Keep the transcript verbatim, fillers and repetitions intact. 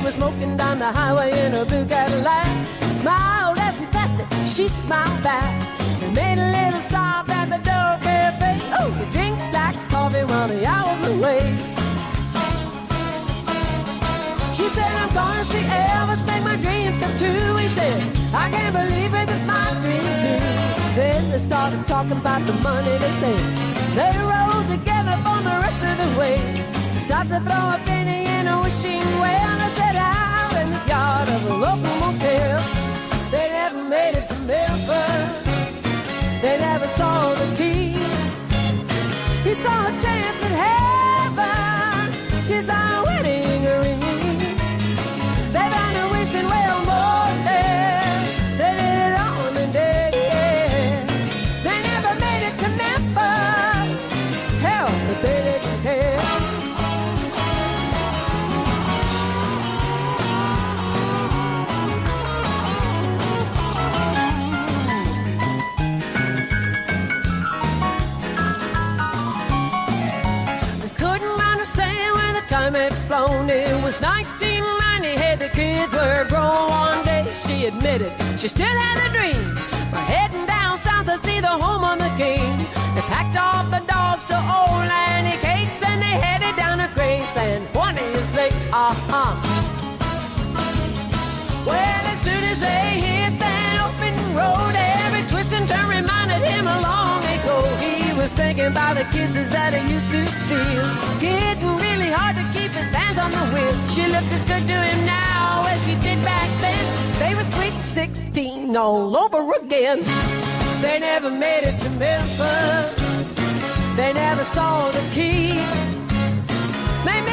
was smoking down the highway in a blue Cadillac. Smiled as he passed her, she smiled back. They made a little stop at the Door Cafe. Oh, to drink black coffee while the hours away. She said, I'm gonna see Elvis, make my dreams come true. He said, I can't believe it, it's my dream too. Then they started talking about the money, they said. They rode together for the rest of the way. Stopped to throw a penny in a wishing well. I said out in the yard of a local motel. They never made it to Memphis. They never saw the key. He saw a chance at heaven. She saw a wedding ring. They found a wishing well motel. They did it on the day. They never made it to Memphis. Hell, but they didn't care. Time had flown, it was nineteen ninety. Hey, the kids were grown one day. She admitted she still had a dream of heading down south to see the home of the king. They packed off the dogs to old Lanny Cates and they headed down to Graceland. One years late, uh-huh. Well, as soon as they hit that open road, every twist and turn reminded him of long ago. He was thinking about the kisses that he used to steal. Getting really hard to keep his hands on the wheel. She looked as good to him now as she did back then. They were sweet sixteen all over again. They never made it to Memphis. They never saw the key. They made